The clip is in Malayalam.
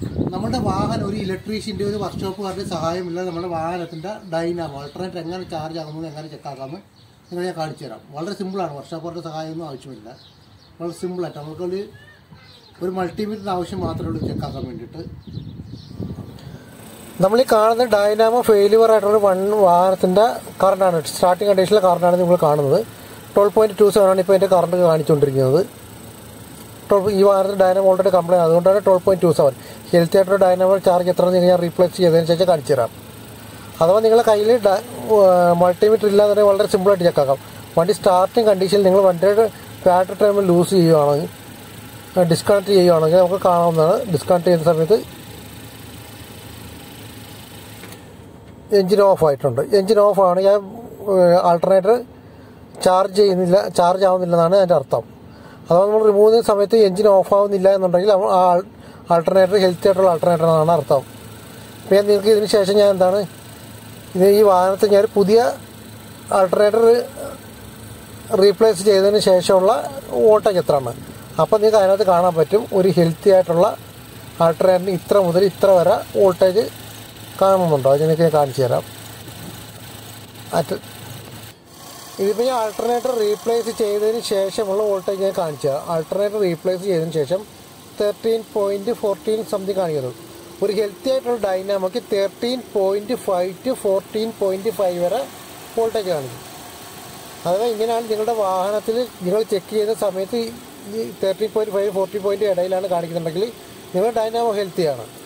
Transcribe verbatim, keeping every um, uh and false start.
നമ്മുടെ വാഹനം ഒരു ഇലക്ട്രീഷ്യൻ്റെ ഒരു വർക്ക്ഷോപ്പുകാരുടെ സഹായമില്ലാതെ നമ്മുടെ വാഹനത്തിൻ്റെ ഡൈനാമോ ആൾട്ടർനേറ്റർ എങ്ങനെ ചാർജ് ആകുന്നത് എങ്ങനെ ചെക്കാക്കാമെന്ന് നിങ്ങൾ ഞാൻ കാണിച്ചു തരാം. വളരെ സിമ്പിളാണ്, വർക്ക്ഷോപ്പുകാരുടെ സഹായമൊന്നും ആവശ്യമില്ല. വളരെ സിമ്പിളായിട്ട് നമുക്കൊരു ഒരു മൾട്ടിമീറ്ററിൻ്റെ ആവശ്യം മാത്രമേ ഉള്ളൂ ചെക്കാക്കാൻ വേണ്ടിയിട്ട്. നമ്മൾ ഈ കാണുന്ന ഡൈനാമോ ഫെയിലിയർ ആയിട്ടുള്ള വൺ വാഹനത്തിൻ്റെ കറണ്ടാണ്, സ്റ്റാർട്ടിംഗ് കണ്ടീഷനിലെ കറണ്ടാണ് നിങ്ങൾ കാണുന്നത്. ട്വൽവ് പോയിൻറ്റ് ടു സെവൻ ആണ് ഇപ്പോൾ എൻ്റെ കറണ്ട് കാണിച്ചുകൊണ്ടിരിക്കുന്നത്. ഈ വാഹനത്തിൽ ഡൈനാമോ ഓൾറെഡി കംപ്ലൈൻറ്റ്, അതുകൊണ്ടാണ് twelve point two seven. Healthy ആയിട്ടുള്ള ഡൈനാമോ ചാർജ് എത്ര ഞാൻ റീപ്ലേസ് ചെയ്തതിന് ശേഷം കാണിച്ചു തരാം. അഥവാ നിങ്ങളുടെ കയ്യിൽ മൾട്ടിമീറ്റർ ഇല്ലാതെ വളരെ സിമ്പിളായിട്ട് ചെക്കാക്കാം. വണ്ടി സ്റ്റാർട്ടിംഗ് കണ്ടീഷനിൽ നിങ്ങൾ വണ്ടിയുടെ ബാറ്ററി ടൈം ലൂസ് ചെയ്യുകയാണെങ്കിൽ, ഡിസ്കണക്ട് ചെയ്യുകയാണെങ്കിൽ നമുക്ക് കാണാവുന്നതാണ്. ഡിസ്കണക്ട് ചെയ്യുന്ന സമയത്ത് എൻജിൻ ഓഫ് ആയിട്ടുണ്ട്. എൻജിൻ ഓഫ് ആണ്, ഞാൻ ആൾട്ടർനേറ്റർ ചാർജ് ചെയ്യുന്നില്ല, ചാർജ് ആവുന്നില്ലെന്നാണ് അതിൻ്റെ അർത്ഥം. അഥവാ നമ്മൾ റിമൂവ് ചെയ്യുന്ന സമയത്ത് എൻജിൻ ഓഫ് ആവുന്നില്ല എന്നുണ്ടെങ്കിൽ ആ ആൾട്ടർനേറ്റർ ഹെൽത്തി ആയിട്ടുള്ള ആൾട്ടർനേറ്റർ എന്നാണ് അർത്ഥം. അപ്പോൾ ഞാൻ നിങ്ങൾക്ക് ഇതിന് ശേഷം ഞാൻ എന്താണ് ഇത് ഈ വാഹനത്തിൽ ഞാൻ പുതിയ ആൾട്ടർനേറ്റർ റീപ്ലേസ് ചെയ്തതിന് ശേഷമുള്ള വോൾട്ടേജ് എത്രയാണ്. അപ്പോൾ നിങ്ങൾക്ക് അതിനകത്ത് കാണാൻ പറ്റും ഒരു ഹെൽത്തി ആയിട്ടുള്ള ആൾട്ടർനേറ്ററിന് ഇത്ര മുതൽ ഇത്ര വരെ വോൾട്ടേജ് കാണുന്നുണ്ടോ. അത് എനിക്ക് ഞാൻ കാണിച്ചു തരാം. അറ്റ് ഇതിപ്പോൾ ഞാൻ ആൾട്ടർനേറ്റർ റീപ്ലേസ് ചെയ്തതിന് ശേഷമുള്ള വോൾട്ടേജ് ഞാൻ കാണിച്ചു തരാം. ആൾട്ടർനേറ്റർ റീപ്ലേസ് ചെയ്തതിന് ശേഷം തേർട്ടീൻ പോയിൻറ്റ് ഫോർട്ടീൻ സംതിങ് കാണിക്കുന്നത്. ഒരു ഹെൽത്തി ആയിട്ടുള്ള ഡൈനാമോക്ക് thirteen point five to fourteen point five വരെ വോൾട്ടേജ് കാണിക്കും. അഥവാ ഇങ്ങനെയാണ് നിങ്ങളുടെ വാഹനത്തിൽ നിങ്ങൾ ചെക്ക് ചെയ്യുന്ന സമയത്ത് ഈ thirteen point five fourteen point ഇടയിലാണ് കാണിക്കുന്നുണ്ടെങ്കിൽ നിങ്ങളുടെ ഡൈനാമോ ഹെൽത്തിയാണ്.